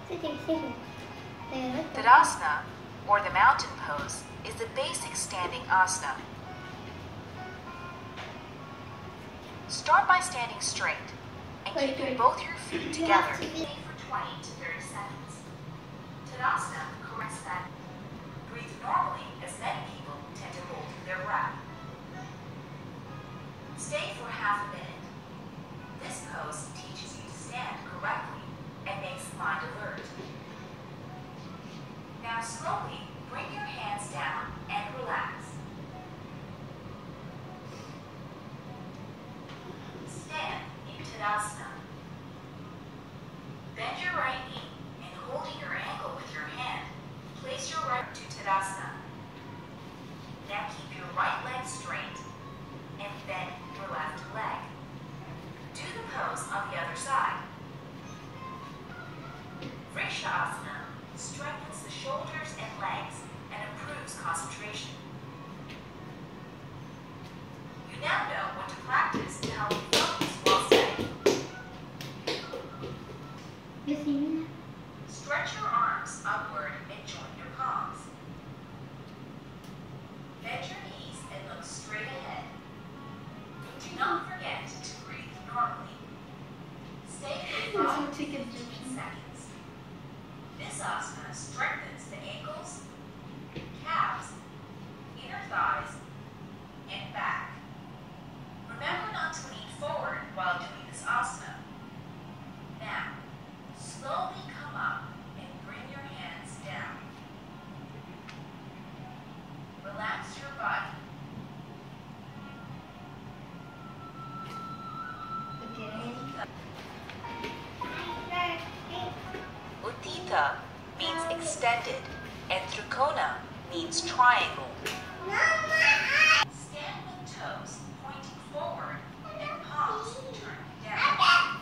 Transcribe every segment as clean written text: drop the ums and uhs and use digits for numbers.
Tadasana, or the mountain pose, is the basic standing asana. Start by standing straight and keeping both your feet together. Stay for 20 to 30 seconds. Tadasana corrects that. Breathe normally, as many people tend to hold their breath. Stay for half a minute. This pose teaches you to stand correctly and makes the mind alert. Now slowly bring your hands down and relax. Stand in Tadasana. Bend your right knee and holding your ankle with your hand, place your right to Tadasana. Now keep your right leg straight and bend your left leg. Do the pose on the other side. Vrikshasana strengthens the shoulders and legs and improves concentration. You now know what to practice to help you focus while studying. Stretch your arms upward and join your palms. Bend your knees and look straight ahead. Do not forget to breathe normally. Stay for 5 to 15 seconds. This asana strengthens the ankles, calves, inner thighs, and back. Remember not to lean forward while doing this asana. Now, slowly come up and bring your hands down. Relax your body. Uttita means extended, and Trikona means triangle. Stand with toes pointing forward and palms turned down.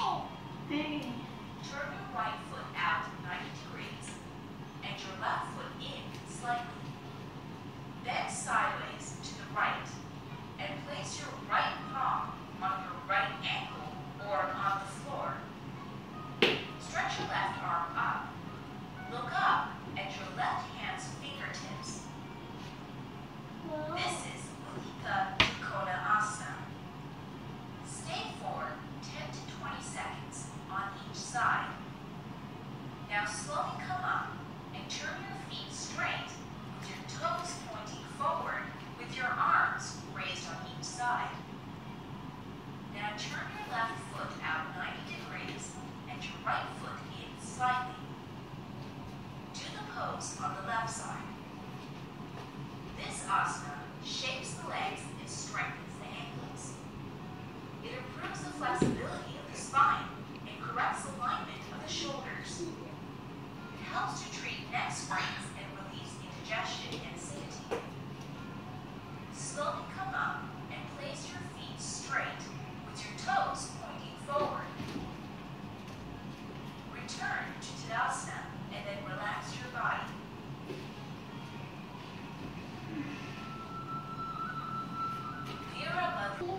Turn your right foot out 90 degrees and your left foot in slightly. Bend sideways to the right and place your right palm on your right ankle or on the floor. Stretch your left arm up. Look up at your left hand's fingertips. This is Uttita Trikona Asana. Stay for 10 to 20 seconds on each side. Now slowly come up and turn your feet straight with your toes pointing forward with your arms raised on each side. Now turn your left foot out 90 degrees and your right foot in slightly. Do the pose on the left side. This asana shapes the legs and strengthens the ankles. It improves the flexibility of the spine and corrects alignment of the shoulders. It helps to treat neck sprains and release indigestion and acidity. Slowly come up and place your feet straight with your toes pointing forward. Return to Tadasana and then relax your body. Virabhadra.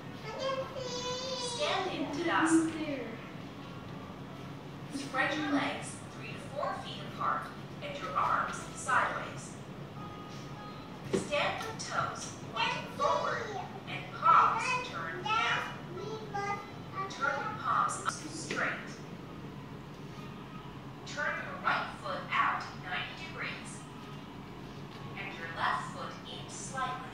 Stand in Tadasana. Spread your legs 3 to 4 feet apart and your arms sideways. Stand with toes pointing forward and palms turned down. Turn your palms up straight. Turn your right foot out 90 degrees and your left foot in slightly.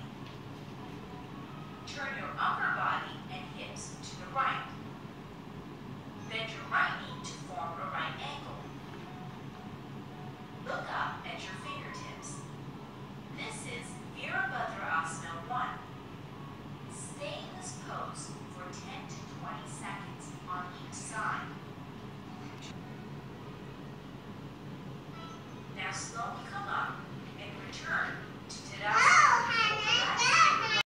Turn your upper body and hips to the right. Bend your right knee to form a right ankle. Look up at your fingertips. This is Virabhadrasana 1. Stay in this pose for 10 to 20 seconds on each side. Now slowly